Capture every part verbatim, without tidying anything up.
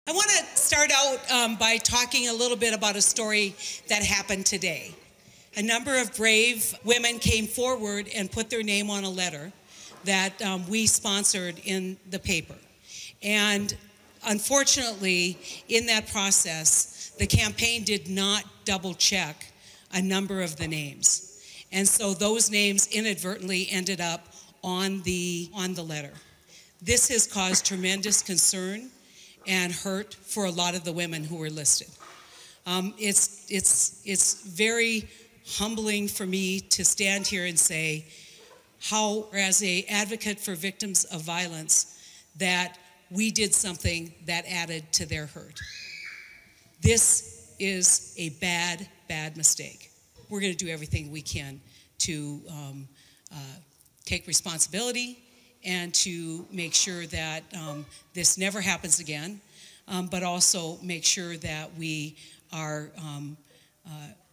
I want to start out um, by talking a little bit about a story that happened today. A number of brave women came forward and put their name on a letter that um, we sponsored in the paper. And unfortunately, in that process, the campaign did not double check a number of the names. And so those names inadvertently ended up on the, on the letter. This has caused tremendous concern and hurt for a lot of the women who were listed. Um, it's, it's, it's very humbling for me to stand here and say how, as an advocate for victims of violence, that we did something that added to their hurt. This is a bad, bad mistake. We're going to do everything we can to um, uh, take responsibility and to make sure that um, this never happens again, um, but also make sure that we are um, uh,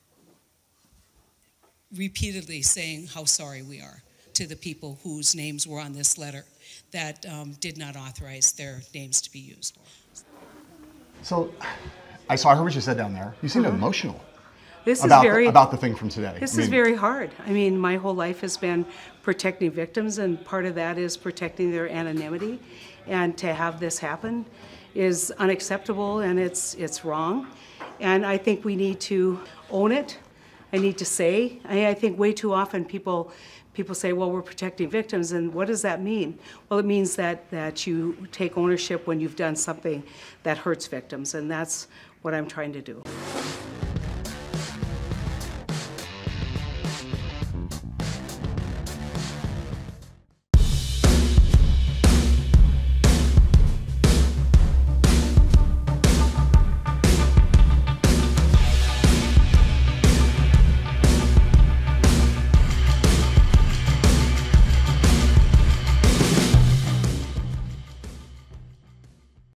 repeatedly saying how sorry we are to the people whose names were on this letter that um, did not authorize their names to be used. So, I saw her what you said down there. You seemed uh-huh. emotional. This about is very, the, about the thing from today. This I mean, is very hard. I mean, my whole life has been protecting victims, and part of that is protecting their anonymity. And to have this happen is unacceptable, and it's it's wrong. And I think we need to own it. I need to say. I, I think way too often people people say, "Well, we're protecting victims," and what does that mean? Well, it means that that you take ownership when you've done something that hurts victims, and that's what I'm trying to do.